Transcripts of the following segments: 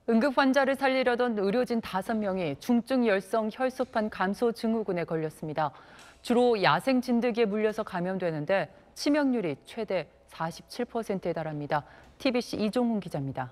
응급 환자를 살리려던 의료진 5명이 중증 열성 혈소판 감소 증후군에 걸렸습니다. 주로 야생 진드기에 물려서 감염되는데 치명률이 최대 47%에 달합니다. TBC 이종훈 기자입니다.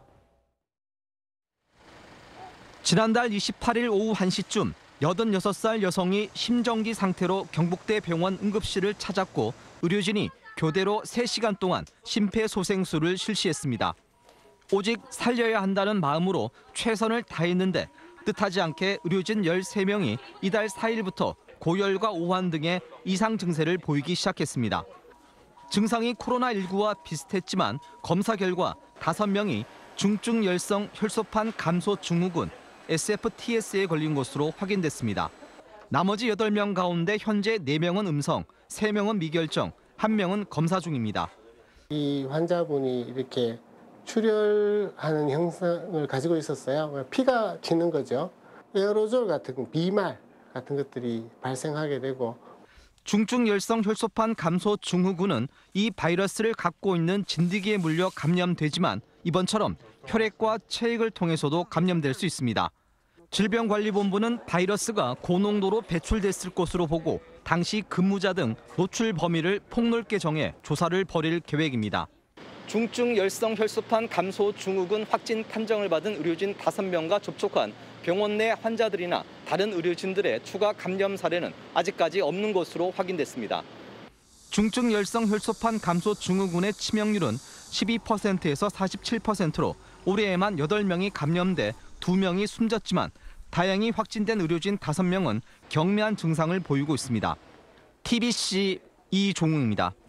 지난달 28일 오후 1시쯤 86살 여성이 심정지 상태로 경북대 병원 응급실을 찾았고 의료진이 교대로 3시간 동안 심폐소생술을 실시했습니다. 오직 살려야 한다는 마음으로 최선을 다했는데 뜻하지 않게 의료진 13명이 이달 4일부터 고열과 오한 등의 이상 증세를 보이기 시작했습니다. 증상이 코로나19와 비슷했지만 검사 결과 5명이 중증 열성 혈소판 감소 증후군 SFTS에 걸린 것으로 확인됐습니다. 나머지 8명 가운데 현재 4명은 음성, 3명은 미결정, 1명은 검사 중입니다. 이 환자분이 이렇게 출혈하는 형상을 가지고 있었어요. 피가 튀는 거죠. 에어로졸 같은 비말 같은 것들이 발생하게 되고 중증 열성 혈소판 감소 증후군은 이 바이러스를 갖고 있는 진드기에 물려 감염되지만 이번처럼 혈액과 체액을 통해서도 감염될 수 있습니다. 질병관리본부는 바이러스가 고농도로 배출됐을 것으로 보고 당시 근무자 등 노출 범위를 폭넓게 정해 조사를 벌일 계획입니다. 중증 열성 혈소판 감소 증후군 확진 판정을 받은 의료진 5명과 접촉한 병원 내 환자들이나 다른 의료진들의 추가 감염 사례는 아직까지 없는 것으로 확인됐습니다. 중증 열성 혈소판 감소 증후군의 치명률은 12%에서 47%로 올해에만 8명이 감염돼 2명이 숨졌지만 다행히 확진된 의료진 5명은 경미한 증상을 보이고 있습니다. TBC 이종웅입니다.